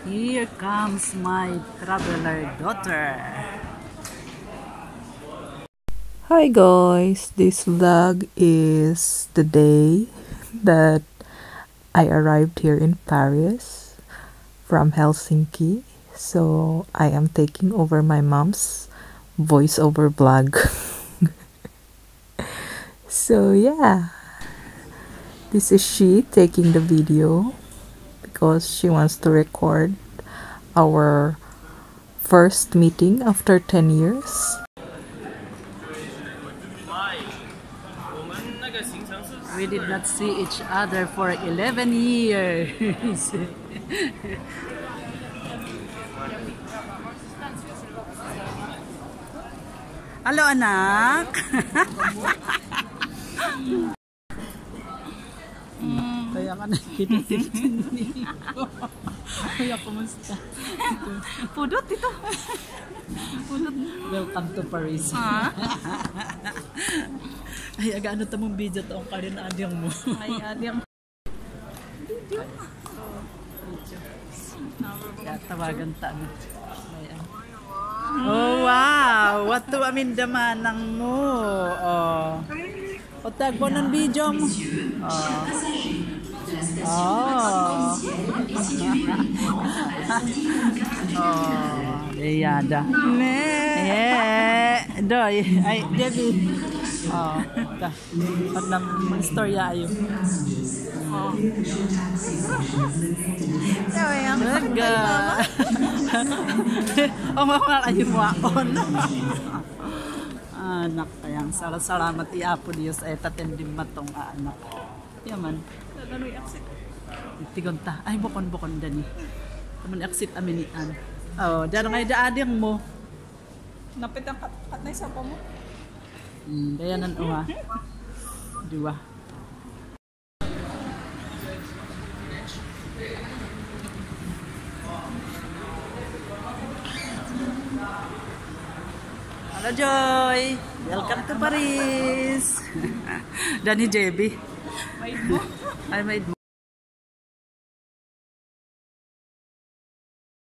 Here comes my traveler daughter. Hi guys, this vlog is the day that I arrived here in Paris from Helsinki. So I am taking over my mom's voiceover vlog. So yeah, this is she taking the video because she wants to record our first meeting after 10 years. We did not see each other for 11 years. Halo anak. Kaya ka nakikita Kaya kumusta? Pudot ito. Pudot. Welcome to Paris. Ay, aga ano tamong video taong karin adyang mo. Ay, adyang. Video. Kaya tawagan ta. Oh, wow! What to amindamanang mo? Oh. O tagbo ng video mo. Oh. Oh. Oh. Deyada. Doy. Ay, Debbie. Oh. Ta. Pag nang istorya ayo. Oh. Naga. Oh, makakal ayo mo ako. Anak kayang salamat iapo Diyos ay tatendim matong anak. Yaman. Gano'y aksit. Tigon ta. Ay, bukon-bukon dani. Kaman aksit aminian. Oh, daro ngay daading mo. Napit ang katnay sa pa mo. Dayanan uha. Dua. Halo Joy, welcome to Paris. Dani JB. Maid mo. Ay, maid mo.